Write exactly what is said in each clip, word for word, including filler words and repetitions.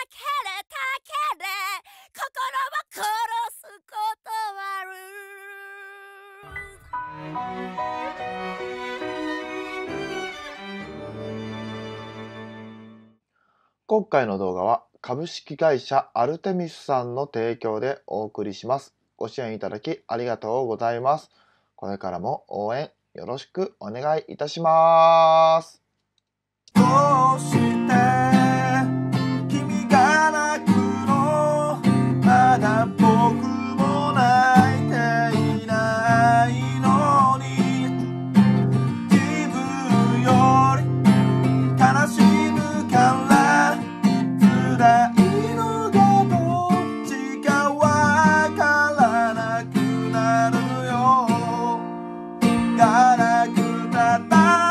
れたけれ心を殺すことある。今回の動画は株式会社アルテミスさんの提供でお送りします。ご支援いただきありがとうございます。これからも応援よろしくお願いいたします。 どうして君が泣くの？まだ僕も泣いていないのに、自分より悲しむから辛いのがどっちかわからなくなるよ。ガラクタだ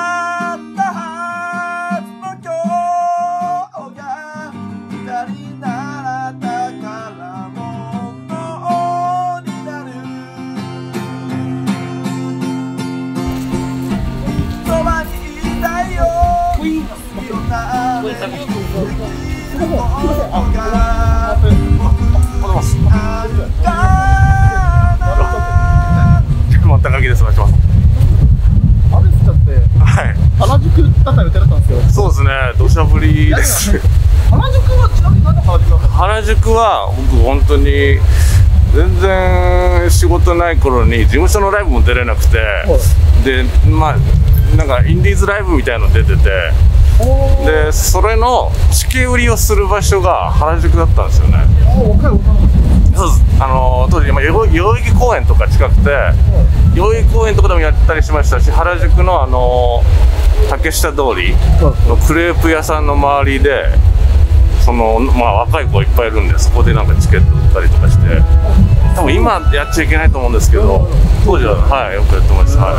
高木です。お願いします。 アルスだって、 はい。 原宿だった予定だったんですけど。 そうですね。土砂降りです。 原宿はちなみに何で原宿だったんですか？ 原宿は僕本当に全然仕事ない頃に事務所のライブも出れなくて、はい、でまあなんかインディーズライブみたいの出てて、でそれのチケ売りをする場所が原宿だったんですよね。 若い女の子。 そうです。あの当時、まあ、代々木公園とか近くて、代々木公園とかでもやったりしましたし、原宿のあの竹下通りのクレープ屋さんの周りで、そのまあ若い子いっぱいいるんで、そこでなんかチケット売ったりとかして、多分今やっちゃいけないと思うんですけど、当時ははいよくやってました。はい。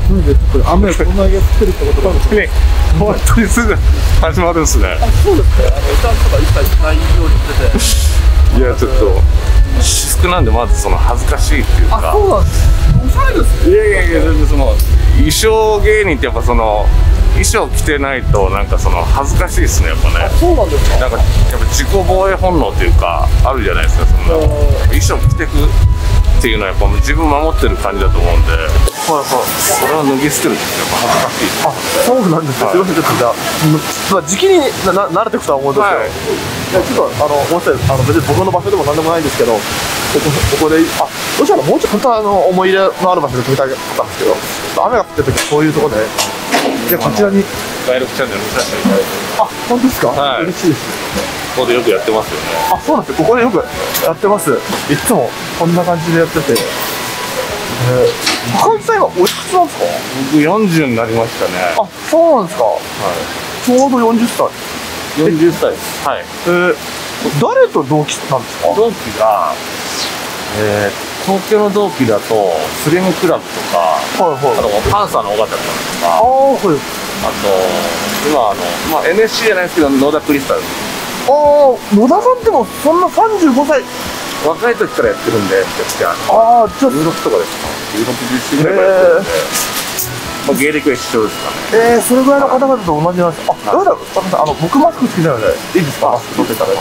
なんでこれ雨こんなに降ってるってことなんですね。 本当にすぐ始まるんですね。 あ、そうですね。あの歌とか一切ないようにしてて。 いやちょっと私服なんでまずその恥ずかしいっていうか。 あ、そうなんです。おしゃれですね。 いやいやいや全然その衣装芸人ってやっぱその衣装着てないとなんかその恥ずかしいですねやっぱね。 あ、そうなんですか。 なんかやっぱ自己防衛本能っていうかあるじゃないですか。そんな衣装着てくっていうのはやっぱ自分守ってる感じだと思うんで、はいはい、それは脱ぎ捨てるってやっぱ恥ずかしい。 あ、そうなんですか。すいません、ちょっとじゃあ時期にな慣れていくとは思うんですけど、はい、ちょっとあのごめんなさい、あの別に僕の場所でもなんでもないんですけど、ここここであどうしたらもうちょっと本当はあの思い入れのある場所で撮りたかったんですけど、雨が降ってる時はこういうところで、でこちらに外録チャンネル見させていただいて。 あ、本当ですか。 はい、 嬉しいです。 ここでよくやってますよね。 あ、そうなんですよ。ここでよくやってます。いつもこんな感じでやってて。えー、高木さん今おいくつなんですか？ 僕よんじゅうになりましたね。 あ、そうなんですか。はい。ちょうどよんじゅっさい。 よんじゅっさいです。はい。 えー、誰と同期なんですか？ 同期が、えー、東京の同期だとスリムクラブとか、はいはい、あとパンサーの尾形さんとか、あ、はい、あと今あの、まあ、エヌエスシー じゃないですけど野田クリスタル。 ああ、野田さんってもそんなさんじゅうごさい若い時からやってるんで、じゃああ、じゃあじゅうろくとかですか。じゅうろく、じゅうななぐらいからやってるんで、まあ、芸歴は一緒ですかね。 えー、それぐらいの方々と同じなんです。あ、どうだろう、あの僕マスク好きなのでいいですか？マスク取っていただいて。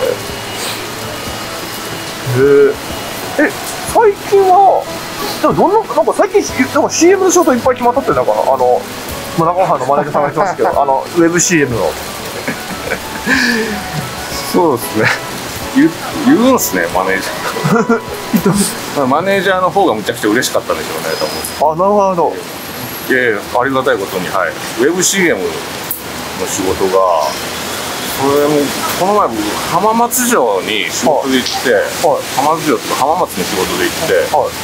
へえ。え、最近はでもどんななんか最近なんか シーエム の仕事いっぱい決まったってなんかあのまあ中川のマネージャーさんが言ってますけど、あのウェブ シーエム の。 そうですね。言, 言うんすね、マネージャー。マネージャーの方がむちゃくちゃ嬉しかったんでしょうね、多分。 あ、なるほど。 いやいや、ありがたいことに、はい。ウェブ シーエム の仕事が、それも、この前僕、浜松城に仕事で行って、はい、浜松城とか浜松に仕事で行って、はい、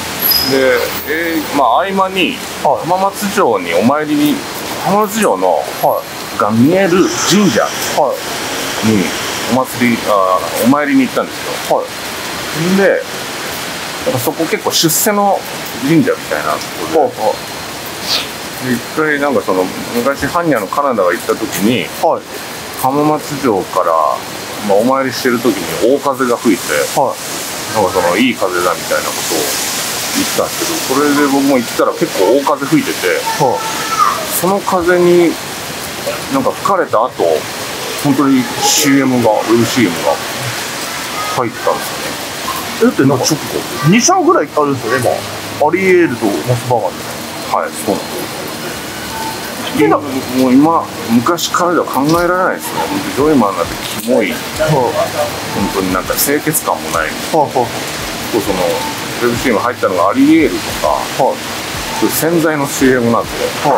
で、えー、まあ合間に、浜松城にお参りに、浜松城の、はい、が見える神社に、お祭りあお参りに行ったんですよ。はい、でなんかそこ結構出世の神社みたいなところで、はい、で一回なんかその昔般若のカナダが行った時に、はい、浜松城から、まあ、お参りしてる時に大風が吹いて、はい、なんかそのいい風だみたいなことを言ったんですけど、それで僕も行ったら結構大風吹いてて、はい、その風になんか吹かれた後本当に シーエム が、ウェブ シーエム が入ったんですよね。 だってなんかに社ぐらいあるんですよね今。アリエールとモスバーガーで。 はい、そうなんです。もう今昔からでは考えられないですね。ジョイマンなんてキモい、本当になんか清潔感もない。 はあはあ、 そのウェブ シーエム 入ったのがアリエールとか、 はい、 そういう洗剤の シーエム なんで、はい、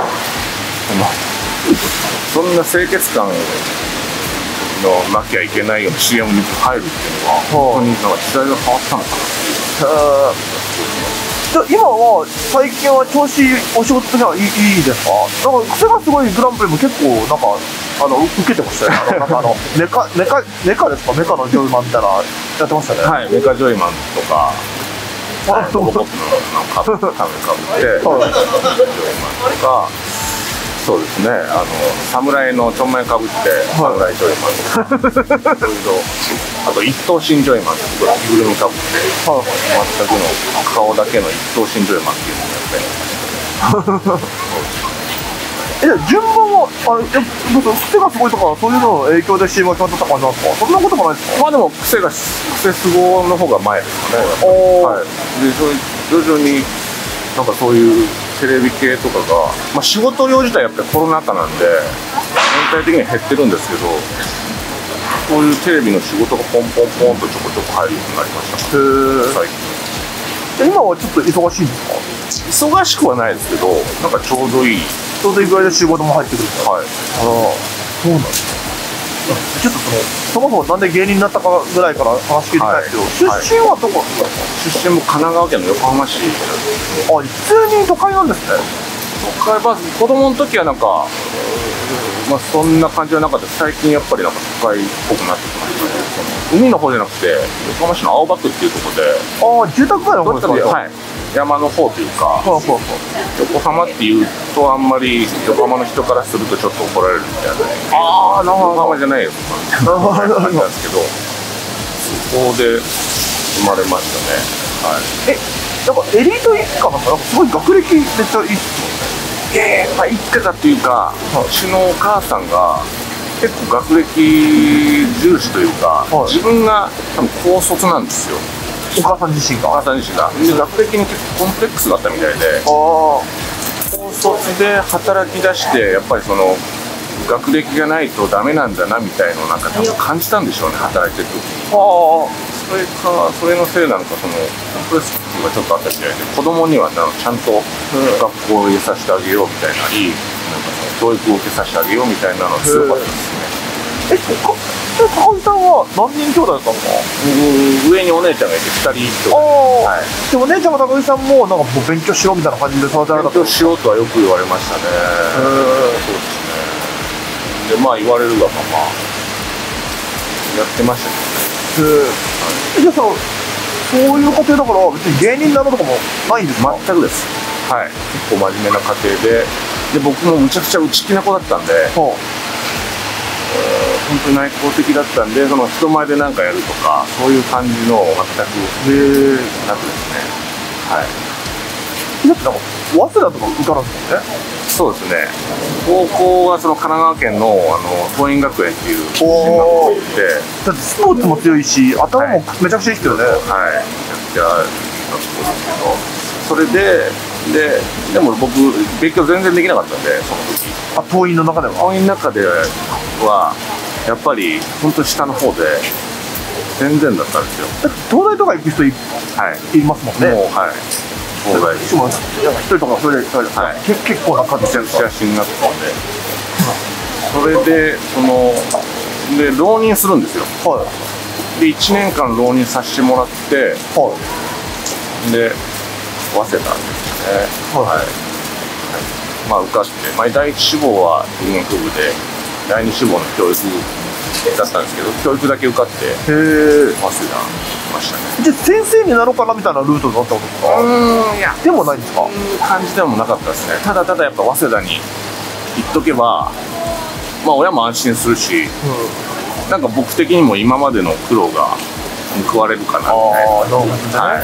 そんな清潔感のなきゃいけないような シーエム に入るっていうのは、本当になんか時代が変わったのかなっていう。 今は最近は調子お仕事的にはいい、いいですか？なんか癖がすごいグランプリも結構なんかあの受けてましたよね。なんかあのメカメカメカですか？メカのジョイマンみたいなやってましたね。 はい、メカジョイマンとか、はい、ロボットのカブカブかぶって、はい、ジョイマンとか、そうですね、あの侍のちょんまいかぶって侍ジョイマンとか、いろいろ。あと一等身ジョイマンって着ぐるみかぶって、はい、全くの顔だけの一等身ジョイマンっていうのをやってえ、じゃあ順番はあれ、癖がすごいとかそういうのの影響で シーエム が決まった感じなんですか？そんなこともないですか？まあでも癖が癖すごの方が前ですかね。はい。で徐々になんかそういうテレビ系とかが、まあ仕事量自体やっぱりコロナ禍なんで全体的には減ってるんですけど。そういうテレビの仕事がポンポンポンとちょこちょこ入るようになりました。へえ。今はちょっと忙しいんですか？忙しくはないですけど、なんかちょうどいい。 ちょうどいいぐらいで仕事も入ってくるんですか？はい。ああ、そうなんですね。ちょっとそのそもそもなんで芸人になったかぐらいから話聞いてたんですけど、はい、出身はどこですか？ 出身も神奈川県の横浜市。 あ、普通に都会なんですね。 都会バス、子供の時はなんか、まあそんな感じはなかった。最近やっぱりなんか都会っぽくなってきましたね。海の方じゃなくて横浜市の青葉区っていうところで、 ああ、住宅街の方ですか？ はい、山の方というか、そうそうそう、横浜っていうとあんまり横浜の人からするとちょっと怒られるみたいな、ね、ああ、横浜じゃないよみたいな感じなんですけど、そこで生まれましたね。はい。 え、なんかエリート一家なんかなんかすごい学歴めっちゃいいっすよね。 えー、まあ一家だっていうか、うちのお母さんが結構学歴重視というか、はい、自分が多分高卒なんですよ。 お母さん自身が。 お母さん自身が。で学歴に結構コンプレックスがあったみたいで、あ高卒で働き出してやっぱりその学歴がないとダメなんだなみたいのをなんか多分感じたんでしょうね、働いてる時に。あそれかそれのせいなのか、そのコンプレックスがちょっとあったみたいで、子供にはなんかちゃんと学校を入れさせてあげようみたいな、いいなんか教育を受けさせてあげようみたいなのが強かったですね。 え、高木さんは何人兄弟だったんですか？ 上にお姉ちゃんがいてふたりと。 はい、でお姉ちゃんも高木さんもなんかもう勉強しろみたいな感じで育てられた。 勉強しろとはよく言われましたね。そうですね。でまあ言われるがままやってましたけどね。 へえ。じゃあさ、そういう家庭だから別に芸人になるとかもないんですか？ 全くです。はい。結構真面目な家庭で、で僕もむちゃくちゃ内気な子だったんで。はあ本当に内向的だったんで、その人前で何かやるとかそういう感じの全くなくですね。はい。 だってなんか早稲田とか受からんですもんね。 そうですね。高校はその神奈川県のあの桐蔭学園っていう進学校で、 だってスポーツも強いし頭もめちゃくちゃいいですよね。 はい。めちゃくちゃいい学校ですけど、それでででも僕勉強全然できなかったんで、その時。 あ、桐蔭の中では。 桐蔭の中ではやっぱり本当下の方で全然だったんですよ。 東大とか行く人い、はい、いますもんね。もうはい。 東大。 しかも一人とかそれで、はい、け結構な感じで。 めちゃくちゃ進学校で。それでそので浪人するんですよ。はい。でいちねんかん浪人させてもらって、はい。で早稲田ですね。はい。はいまあ受かって、まあ、第一志望は文学部で第二志望の教育だったんですけど、教育だけ受かって早稲田来ましたね。 じゃあ先生になろうかなみたいなルートになったことですか？うんいやでもないんですか？ そういう感じでもなかったですね。ただただやっぱ早稲田に行っとけばまあ親も安心するし、うん、なんか僕的にも今までの苦労が報われるかなみたいな。ああなるほどね。はい、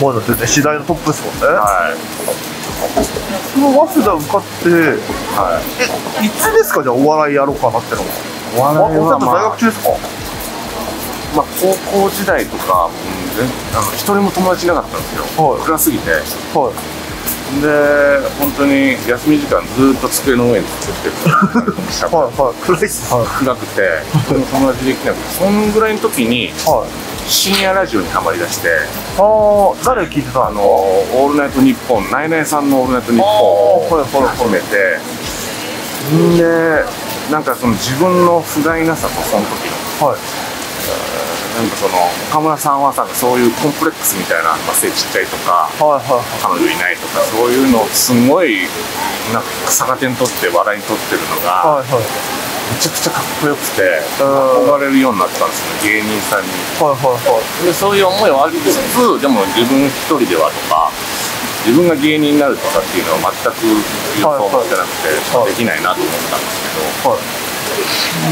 もうだってね次第のトップですもんね。はいその早稲田受かって、はい、えいつですかじゃあお笑いやろうかなってのは。お笑いは、まあ、大学中ですか？ まあ、高校時代とか、うん、全あの一人も友達いなかったんですよ、 はい、 暗すぎて。 はい、 で本当に休み時間ずっと机の上に作ってるはいはい暗いっす、はい、 暗くて友達できなくて、そんぐらいの時に、はい、深夜ラジオにハマりだして、 ああ誰聞いてたあのオールナイトニッポン、ナイナイさんのオールナイトニッポンを始めて、でなんかその自分の不甲斐なさとその時の、はい、なんかその岡村さんはさそういうコンプレックスみたいな、まあ、背ちっちゃいとか、はいはいはい、彼女いないとかそういうのをすごいなんか逆手に取って笑いに取ってるのが、はいはい、めちゃくちゃかっこよくて憧れるようになったんですよ、芸人さんに。はいはいはい、でそういう思いはありつつ、でも自分一人ではとか自分が芸人になるとかっていうのは全く予想もしてなくて、はいはい、できないなと思ったんですけど。はい、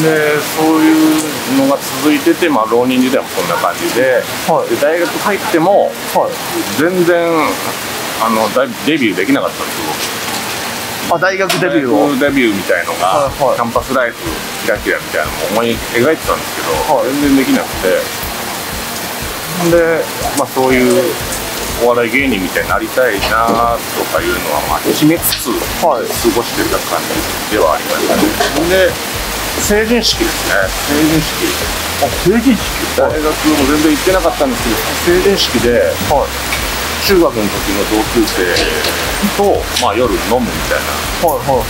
でそういうのが続いてて、まあ、浪人時代もこんな感じで、はい、で大学入っても、はい、全然あのデビューできなかったんですよ。 あ、大学デビューを大学デビューみたいのが、はいはい、キャンパスライフキラキラみたいなのも思い描いてたんですけど、はい、全然できなくて、で、まあ、そういうお笑い芸人みたいになりたいなとかいうのは、まあ、決めつつ過ごしてた感じではありましたね。で成人式ですね、成人式。 あ、成人式。 大学も全然行ってなかったんですけど、成人式で、はい、中学の時の同級生と、まあ、夜飲むみたいな感じになって、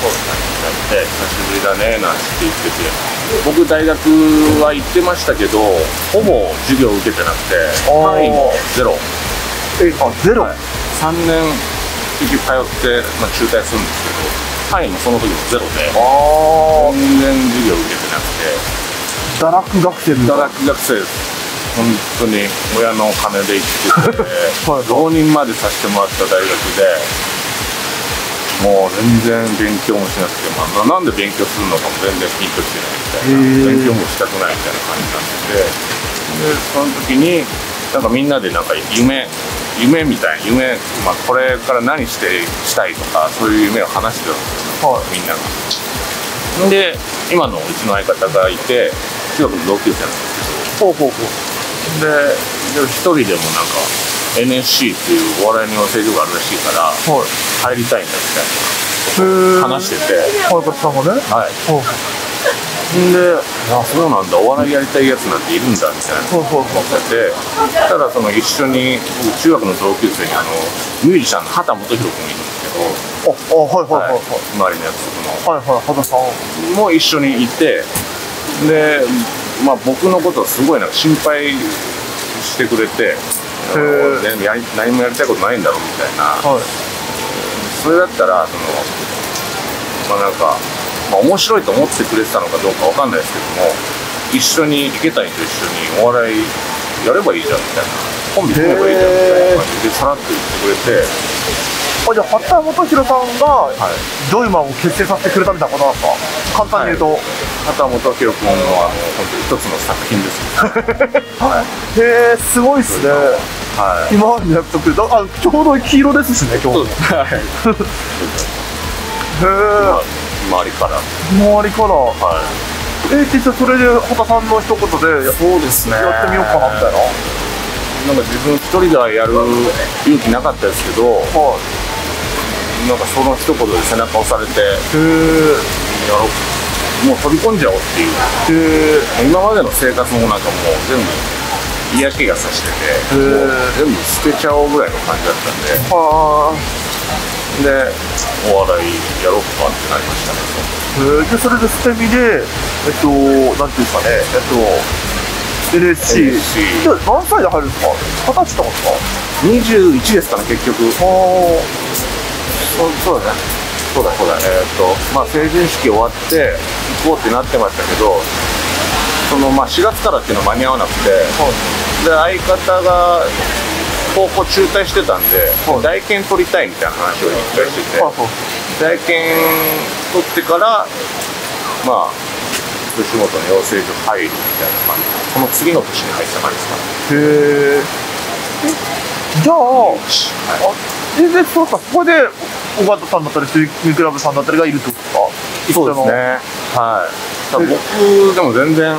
久しぶりだねなんて言ってて、僕大学は行ってましたけど、ほぼ授業受けてなくて、単位もゼロ。 え、あ、ゼロ、はい、 さんねん結局通って、まあ、中退するんですけど、単位もその時もゼロで、あ全然授業受けてなくて、 堕落学生堕落学生です。本当に親の金で行ってて、はい、浪人までさせてもらった大学で、もう全然勉強もしなくて、まあ、なんで勉強するのかも全然ピンときてないみたいな、勉強もしたくないみたいな感じになってて、でその時になんかみんなでなんか夢夢みたいな夢、まあ、これから何してしたいとかそういう夢を話してたんですよ、はい、みんなが。で今のうちの相方がいて中学の同級生なんですけど、ほうほうほうで一人でもなんか エヌエスシー っていうお笑いの養成所があるらしいから、はい、入りたいんだみたいな話してて、 相方さんがね、 はい、ほうで、あ、そうなんだ、お笑いやりたいやつなんているんだみたいな思ってて、ただその一緒に僕中学の同級生にあのミュージシャンの畑基博君いるんですけど、 あ、あ、はいはいはいはい、 周りのやつの、はいはい、畑さんも一緒にいて、で、まあ僕のことをすごいなんか心配してくれて、何, や何もやりたいことないんだろうみたいな、はい、それだったらそのまあなんか。まあ、面白いと思ってくれてたのかどうかわかんないですけども、一緒に池谷と一緒にお笑いやればいいじゃんみたいな、コンビ組めばいいじゃんみたいな感じでさらっと言ってくれて、 あ、じゃあ畑基博さんがジョイマンを結成させてくれたみたいなことなんですか、簡単に言うと。 畑基博君のあの本当に一つの作品ですね。はい、 へえ、すごいっすね。はい、今までの約束あ、ちょうど黄色ですしね、今日。はい、へえ。周りから周りから、はい、えー、実はそれで畑さんの一言でそうですねやってみようかなみたいな、 なんか自分一人ではやる勇気なかったですけど、はい、なんかその一言で背中押されて、へやろう、もう飛び込んじゃおうっていう、へ今までの生活もなんかもう全部嫌気がさしてて、もう全部捨てちゃおうぐらいの感じだったんで、はでお笑いやろうかってなりましたね。 へでそれで捨て身で、えっと、なんていうんですかね、えっと、エヌエスシー、エヌエスシー で何歳で入るんですか、はたちとかですか、 にじゅういちですかね、結局。はそそうだね、そうだそうだ、えー、っと、まあ、成人式終わって行こうってなってましたけど、そのまあしがつからっていうの間に合わなくて、はい、で相方が高校中退してたんで、はい、代検取りたいみたいな話を一回してて、はいはい、代検取ってからまあ吉本の養成所入るみたいな感じで、その次の年に入った感じですかね。へえ。じゃあ、はい、あ全然そうか、そこで尾形さんだったりスイミクラブさんだったりがいるってことですか。 そうですね、はい。僕でも全然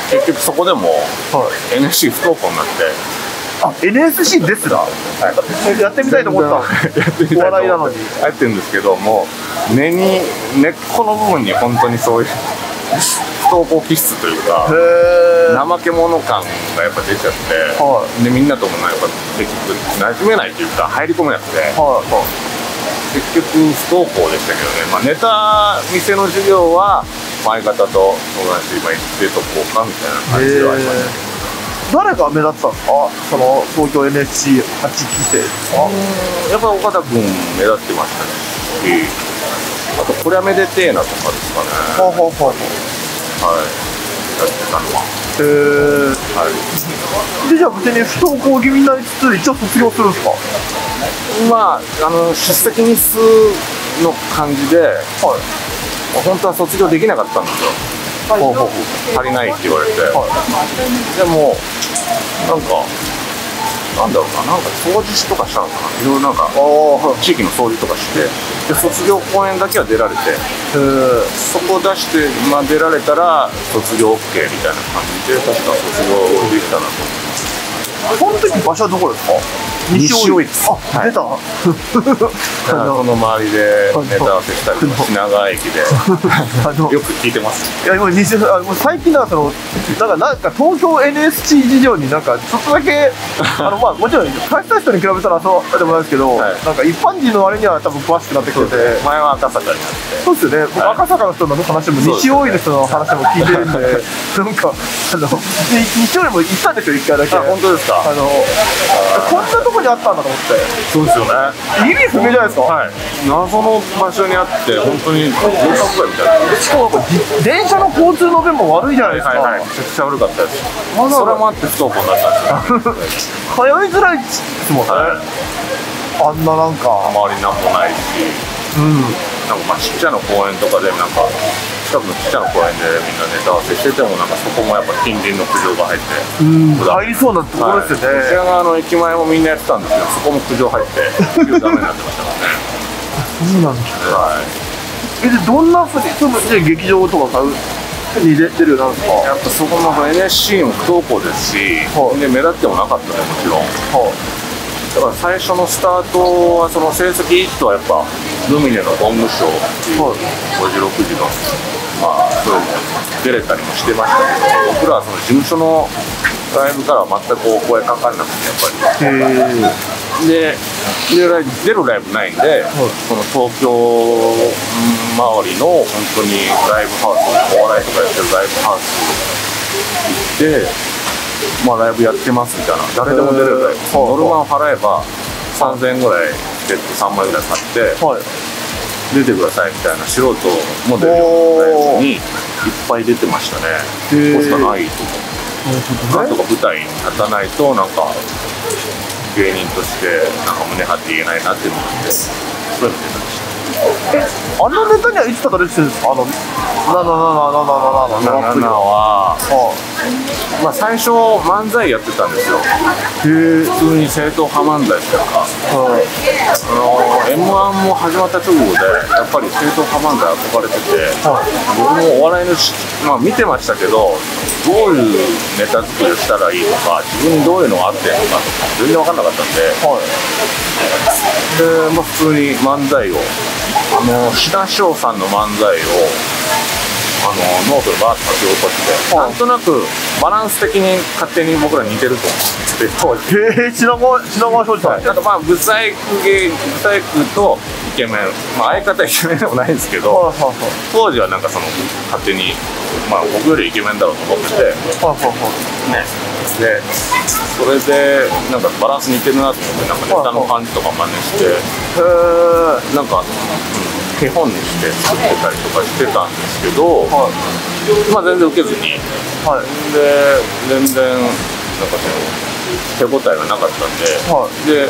結局そこでもはいエヌエスシー 不登校になって、 あ エヌエスシー ですら、やってみたいと思ったやってみたいとお笑いなのに入ってるんですけども、根に根っこの部分に本当にそういう不登校気質というか、 へえ怠け者感がやっぱ出ちゃって、 はでみんなともなんか結局馴染めないというか入り込めなくて、 はい結局不登校でしたけどね、まあ、ネタ見せの授業は相方と友達今行ってとこうかみたいな感じではありましたけど。 誰が目立ってたんですか、その東京 エヌエスシーはち 期生ですか。 やっぱ岡田君目立ってましたね。あとこれはめでてえなとかですかね。 はあはあはあ、 はい。やってたのは。 へえはい。 でじゃあ別に不登校気味になりつつ一応卒業するんですか。 まああの出席日数の感じで、 はい本当は卒業できなかったんですよ。 ほうほうほう足りないって言われて。 はでもなんかなんだろうな、なんか掃除とかしたのかな。いろいろなんかい、ああ地域の掃除とかして、で卒業公演だけは出られて。 へえそこ出して、まあ、出られたら卒業 OK みたいな感じで確か卒業できたなと思います。 その時場所はどこですか。 西大井です。 あ、 はい出ただからその周りでネタ合わせしたりとか品川駅であのよく聞いてます。 いやもう西あもう最近なんかそのなんかなんか東京 エヌエスシー 事情になんかちょっとだけあのまあもちろん大した人に比べたらそうでもないですけど、 はいなんか一般人の割には多分詳しくなってきてて。 前は赤坂になってそうですよね、僕、 はい赤坂の人の話も、 そうです西大井の人の話も聞いてるんで、なんか、あの西大井も行ったんですよ、一回だけ。 あ、本当ですか。 あのこんなとこにあったんだと思って、 そうですよね。 意味不明じゃないですか。 はい。謎の場所にあって本当に住宅街みたいな。 しかもじ電車の交通の便も悪いじゃないですか。 はいはい。めちゃくちゃ悪かったです。 まだそれもあって不登校になったんですよ。 通いづらいですもんね、 はい。 あんななんか、 周りなんもないし。 うん、 なんかまあちっちゃな公園とかでなんか近くのちっちゃな公園でみんなネタ合わせしててもなんかそこもやっぱ近隣の苦情が入って、 うん、入りそうなところですよね。 はい、西側の駅前もみんなやってたんですけどそこも苦情入って結局ダメになってましたからね。 そうなんですね。 はい。 え、でどんなふうに、そので劇場とか買うに出てるようなんですか。 やっぱそこも エヌエスシー も不登校ですし、 はいで目立ってもなかったねもちろん。 はだから最初のスタートはその成績いい人はやっぱルミネのゴングショーっていうはいごじろくじのまあそういうの出れたりもしてましたけど、僕らはその事務所のライブからは全くお声かかんなくてやっぱり。 へえ。 で出るライブ出るライブないんで、その東京周りの本当にライブハウスお笑いとかやってるライブハウス行って。まあライブやってますみたいな誰でも出れるライブ、ノルマを払えばさんぜんえんぐらいチケットさんまいぐらい買ってはい。 出てくださいみたいな素人も出るようなライブにいっぱい出てましたね。 へーここしかないと思う。なんとか舞台に立たないとなんか芸人としてなんか胸張って言えないなっていうのがあってそういうの出てました。 え、あのネタにはいつたどり着くんですか。あのなななななななななななははまあ最初漫才やってたんですよ。 へえ。 普通に正統派漫才というか。 はい。 あの エムワン も始まった直後でやっぱり正統派漫才憧れてて、僕もお笑いのし、まあ、見てましたけどどういうネタ作りをしたらいいとか自分にどういうのがあってんのかとか全然分かんなかったんで、 はい。 で、まあ、普通に漫才をあの志田翔さんの漫才をあのノートでバーッと書き起こして、 はいなんとなくバランス的に勝手に僕ら似てると思って当時。 へえ、品川品川庄司さん。 なんかまあブサイク芸ブサイクとイケメン、まあ相方イケメンでもないんですけど、 はいはいはい当時はなんかその勝手にまあ僕よりイケメンだろうと思ってて、 はいはいね、でそれでなんかバランス似てるなと思ってなんかネタの感じとか真似してはい。へえ。 なんか、うん、手本にして作ってたりとかしてたんですけど、 はいまあ全然受けずに、 はいで全然なんかその手応えがなかったんで、 はいで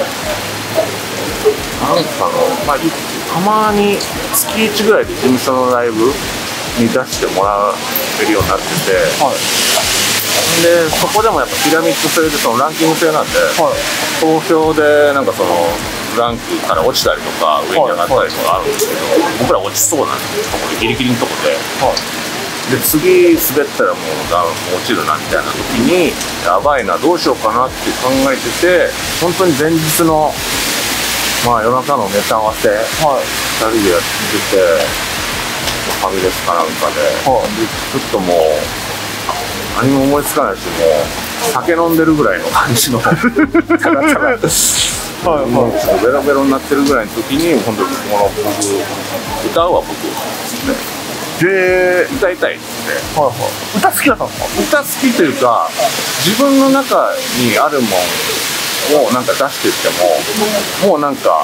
なんかの、まあ、いたまに月いちぐらいで事務所のライブに出してもらえるようになってて、 はいでそこでもやっぱピラミッド制でそのランキング制なんで、 はい投票でなんかそのランクから落ちたりとか上に上がったりとかあるんですけど、僕ら落ちそうなんでそこでギリギリのとこで。 はい。 で次滑ったらもうダウン落ちるなみたいな時にやばいなどうしようかなって考えてて、本当に前日のまあ夜中のネタ合わせ、はい、ふたりでやっててファミレスかなんかで、はい、でちょっともう何も思いつかないし、もう酒飲んでるぐらいの感じのただただはい、はい、もうちょっとベロベロになってるぐらいの時に本当にこの僕歌うは僕ですね。で歌いたいって、はいはい、歌好きだったんですか？歌好きというか、自分の中にあるもんをなんか出してってももうなんか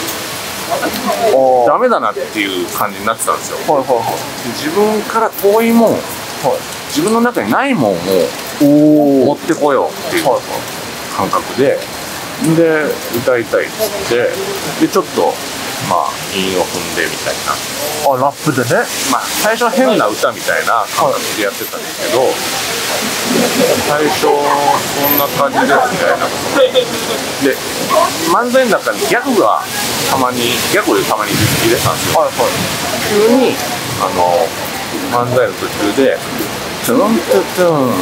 ダメだなっていう感じになってたんですよ。はいはいはい、自分から遠いもん、はい、自分の中にないもんを持ってこようっていう感覚で、で歌いたいって言って、でちょっとまあ韻を踏んでみたいな、あラップでね、まあ最初は変な歌みたいな感覚でやってたんですけど、最初そんな感じですね。で漫才の中にギャグがたまにギャグでたまに入れたんですよ。はいはい、急にあの漫才の途中でトゥントゥトゥン、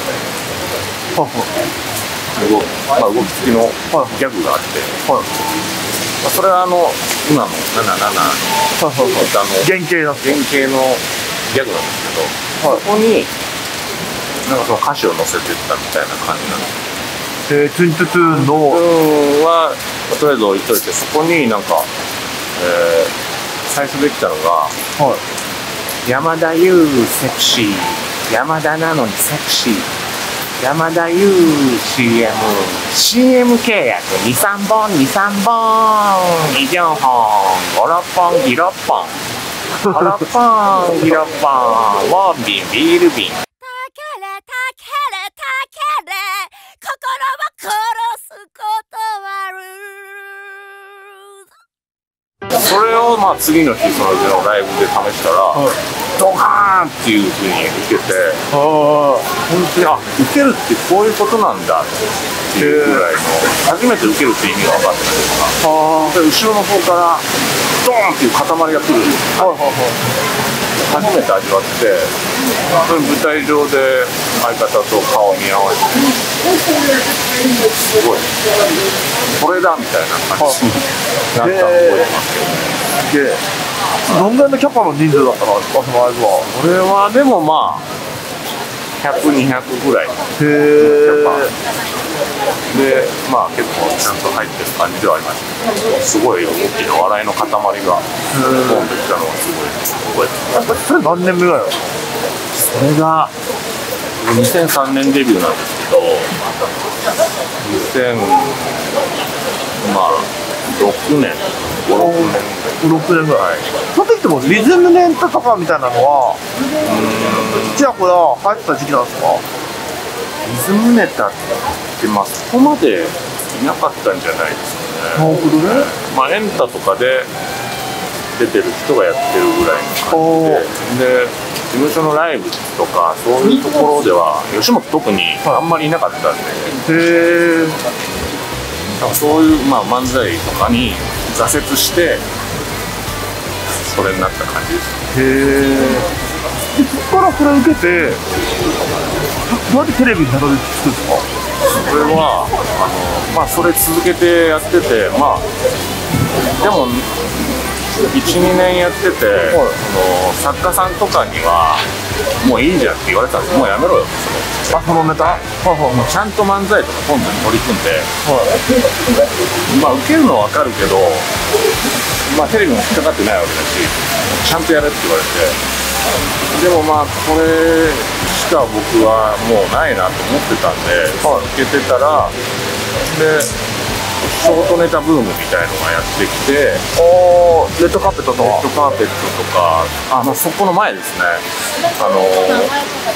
動, まあ、動き付きのギャグがあって、はい、まあ、それはあの今のななななの歌の原型の原型のギャグなんですけど、はい、そこになんかその歌詞を載せてったみたいな感じなんです。えー、トゥントゥトゥンのはとりあえず置いといて、そこになんか、えー、最初できたのが、はい、山田優セクシー、山田なのにセクシー、山田優 シーエム、シーエム 契約にさんぼん、にさんぼん、にじゅっぽん、ご、ろっぽん、ぎろっぽん、ご、ろっぽん、ぎろっぽん、ウォンビン、ビール瓶。 たけれたけれたけれ、心は殺すことはる。 それをまあ次の日そのうちのライブで試したら、はい、ドカーンっていう風に受けて、あ本当にあ受けるってこういうことなんだっていうぐらいの、初めて受けるって意味が分かってないですか。で後ろの方からドーンっていう塊が来る、はいはいはい、初めて味わって、舞台上で相方と顔見合わせて、すごいこれだみたいな感じになったのを覚えてますけどね。でどんぐらいのキャパの人数だったのですか、そのライブは。これはでもまあひゃく、にひゃくぐらいのキャパで、まあ結構ちゃんと入ってる感じではありました。すごい大きな笑いの塊が飛んできたのがすごい覚えてます。それ何年目ぐらいなの？それがにせんさんねんデビューなんですけど、にせんまあろくねん、ご、ろくねん、ろくねんぐらい。その時ってもリズムネタとかみたいなのはちらほら入ってた時期なんですか？リズムネタってまあそこまでいなかったんじゃないですかね。なるほどね。まあエンタとかで出てる人がやってるぐらいの感じで、で事務所のライブとかそういうところでは吉本特にあんまりいなかったんで、へー、そういう、まあ、漫才とかに挫折してそれになった感じです。へえ。そこからこれ受けてどうやってテレビにたどり着くんですか？それはあの、まあ、それ続けてやってて、まあでもいち、にねんやってて、はい、その作家さんとかにはもういいじゃんって言われたんです。もうやめろよって。あ、そのネタ、はいはい、もうちゃんと漫才とかコントに取り組んで、はい、まあ受けるのは分かるけど、まあテレビも引っかかってないわけだし、ちゃんとやれって言われて、でもまあこれしか僕はもうないなと思ってたんで、はい、受けてたらでショートネタブームみたいのがやってきて、おレッドカーペットとかレッドカーペットとか、あ、まあ、そこの前ですね、あのー、なんだろ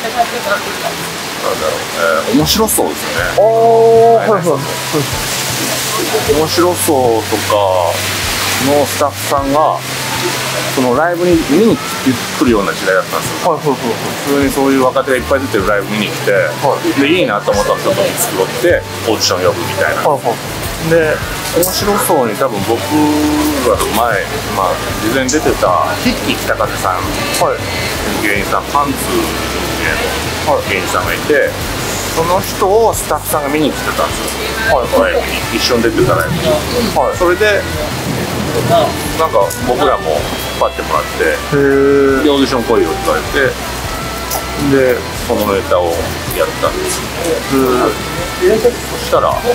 う、えー、面白そうですね。おー、はいはいはい、面白そうとかのスタッフさんがそのライブに見に来るような時代だったんですよ。 はいはいはい普通にそういう若手がいっぱい出てるライブ見に来て、 はい、 でいいなと思ったらちょっと見繕ってオーディション呼ぶみたいな、 はいはい、 で面白そうに多分僕らの前、まあ、事前に出てたヒッキー北風さん、はい、芸人さん、パンツの芸人さんがいて、その人をスタッフさんが見に来てたんですよ、はい、ライブに一緒に出てたライブに、はい、それでなんか僕らも引っ張ってもらって、でオーディション来いよって言われて、でそのネタをやったんです。そしたらなんか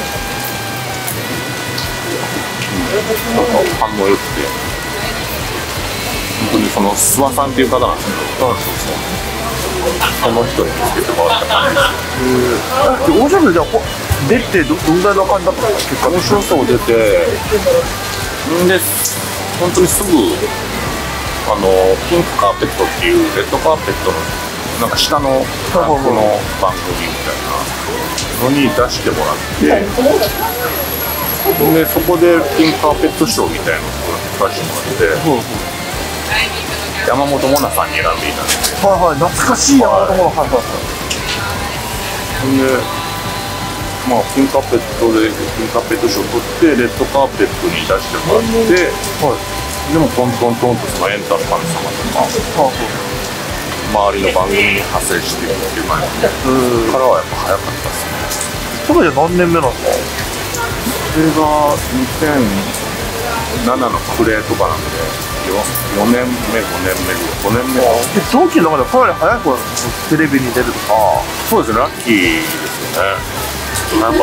反応良くて、本当にその諏訪さんっていう方なんですけど、その人に見つけてもらった感じです。 面白くじゃあ出てどどんぐらいの感じだったんですか？結果面白そう出て、んで本当にすぐあのピンクカーペットっていうレッドカーペットのなんか下のランクの番組みたいなのに出してもらって、でそこでピンクカーペットショーみたいなのを出してもらって、山本モナさんに選んでいたんですよ。 はいはい、懐かしい山本モナ、はいはいはい。 でまあピンクカーペットでピンクカーペットショーを取ってレッドカーペットに出してもらって、はい、でもトントントンとそのエンタの神様とか、はい、周りの番組に派生していくっていう前からはやっぱ早かったですね。 それじゃ何年目なんですか？ それがにせんななのクレーとかなんでよねんめごねんめごねんめで同期の中でかなり早くテレビに出るとか。 そうですね、ラッキーですよね。早かった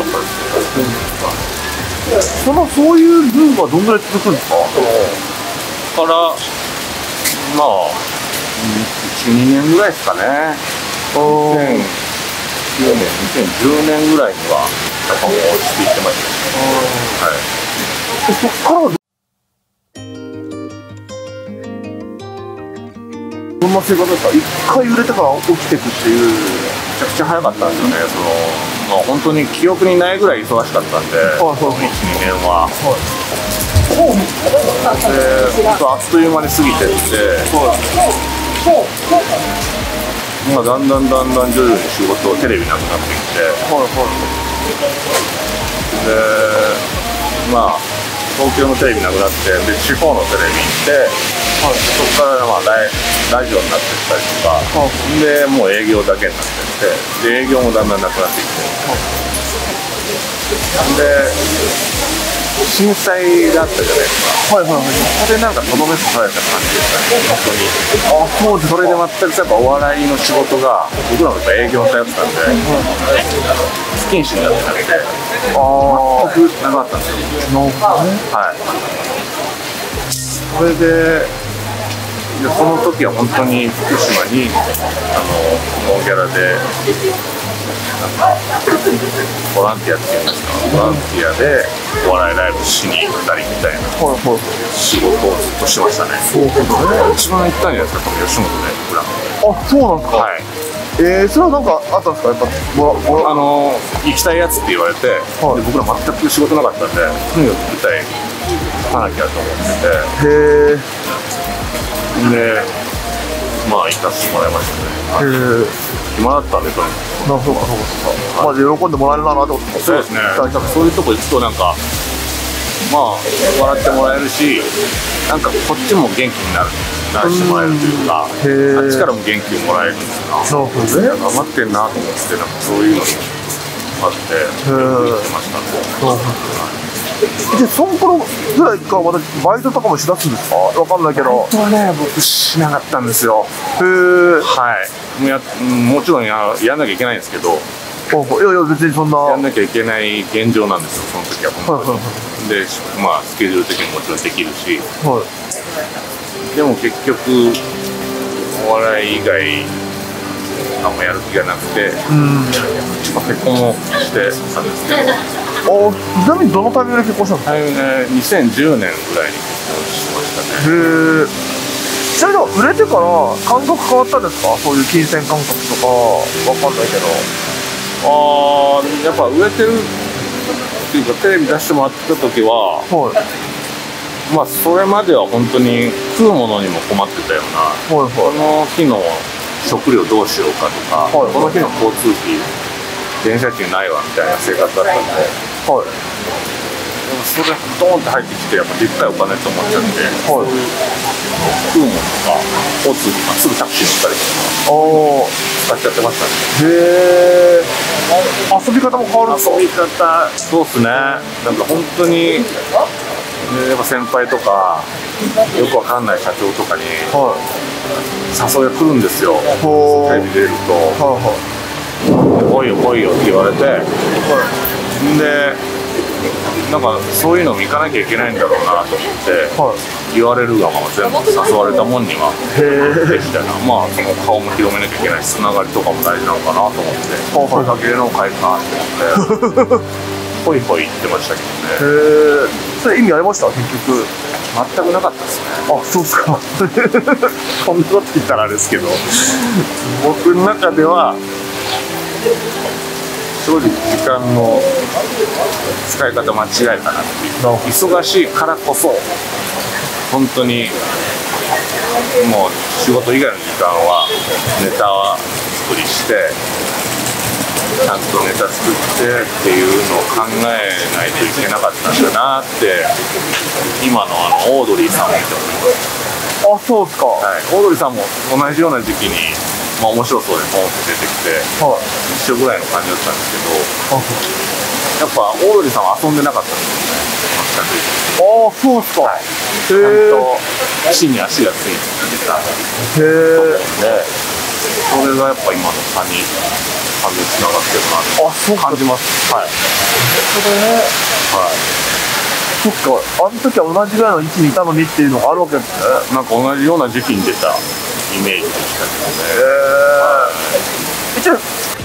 ですね。 そのそういうブームはどんぐらい続くんですか？ からまあいちにねんぐらいですかね。にせんきゅうねんにせんじゅうねんぐらいにはやっぱもう落ち着いてましたね。はい。 そっからはどんな生活ですか？一回売れてから起きていくっていう。 めちゃくちゃ早かったんですよね。そのまあ本当に記憶にないぐらい忙しかったんで、いちにねんは。で本当あっという間に過ぎてって、まあだんだんだんだん徐々に仕事テレビなくなってきて、でまあ東京のテレビなくなって、で地方のテレビ行って、はい、そこからまあ ラ, ラジオになってきたりとか、はい、でもう営業だけになってって、で営業もだんだんなくなってきて、はい、で震災があったじゃないですか。はいはいはい。そこでなんかとどめ刺された感じでしたね、本当に。あ、そうです。それで全くやっぱお笑いの仕事が僕らもやっぱ営業に頼ってたんで、はい、不謹慎になってなくて、あ全くなかったんですよ。なるほどね。はい。それででその時は本当に福島にあのノーギャラでなんかボランティアっていうんですか、ボランティアでお笑いライブしに行ったりみたいな仕事をずっとしましたね。一番行ったんじゃないですか、多分吉本で僕ら。 あ、そうなんですか。はい。えー、それはなんかあったんですか、やっぱ。あの行きたいやつって言われて、はい、で僕ら全く仕事なかったんで、とにかく舞台立たなきゃと思ってて。へー。で、まあ行かせてもらいましたね。へえ。暇だったんでとにかく。 なるほど、そうか。まあ喜んでもらえるなってことですか。 そうですね。そういうとこ行くとなんかまあ笑ってもらえるし、なんかこっちも元気になる、ならしてもらえるというか、あっちからも元気をもらえるんですよ。そうですね。頑張ってんなと思って、なんかそういうのにあって行ってましたね。 で、その頃ぐらいからまたバイトとかもしだすんですか？わかんないけど。 バイトはね、僕しなかったんですよ。へー。はい。もうや、もちろんや、やんなきゃいけないんですけど。 いやいや、別にそんな。 やんなきゃいけない現状なんですよ、その時は本当に。で、まあ、スケジュール的にもちろんできるし。はい。でも結局、お笑い以外、あんまやる気がなくて、うん。まあ、結婚もしてたんですけど。 あ、ちなみにどのタイミングで結婚したんですか？ にせんじゅうねんぐらいに結婚しましたね。へえ。ちなみに売れてから感覚変わったんですか？そういう金銭感覚とかわかんないけど。 ああ、やっぱ売れてるっていうかテレビ出してもらってた時は、はい、 まあそれまでは本当に食うものにも困ってたような、 はいこの日の食料どうしようかとか、 はいこの日の交通費電車賃ないわみたいな生活だったんで、 はい。 でもそれドーンって入ってきてやっぱでっかいお金って思っちゃって、 はい。 食うものとか交通費、まあ、すぐタクシー乗ったりとかおー。 使っちゃってましたね。 へえ。遊び方も変わるんですか？ 遊び方、そうっすね。なんか本当に、ね、やっぱ先輩とかよくわかんない社長とかには誘いが来るんですよ。 ほーテレビ出るとい。は 「来いよ来いよ」って言われて、でなんかそういうのも行かなきゃいけないんだろうなと思って、 い。はい。 言われるがまま全部誘われたもんにはへえ。 できたな。まあその顔も広めなきゃいけないし、つながりとかも大事なのかなと思って、声かけるのも会かって思ってほいほい言ってましたけどね。 へえ。それ意味ありました結局？ 全くなかったですね。 あ、そうですか。 こんなこと言ったらあれですけど、僕の中では正直時間の使い方間違いかなっていう。忙しいからこそ本当にもう仕事以外の時間はネタは作りして、ちゃんとネタ作ってっていうのを考えないといけなかったんだなって今のあのオードリーさんを見て思います。 あ、そうですか。ははい、オードリーさんも同じような時期に、まあ、面白そうでポンって出てきてい。 一緒ぐらいの感じだったんですけど、やっぱオードリーさんは遊んでなかったんですよね。全く。 ああ、そうですか。 はい、ちゃんと地に足がついてたと思うんへえ。 で、それがやっぱ今の差に完全につながってるなとあ、そうか。 感じます。はい。 それね。 はそっか。あの時は同じぐらいの位置にいたのにっていうのがあるわけですね。 い。なんか同じような時期に出たイメージでしたけどね。 へえ。一応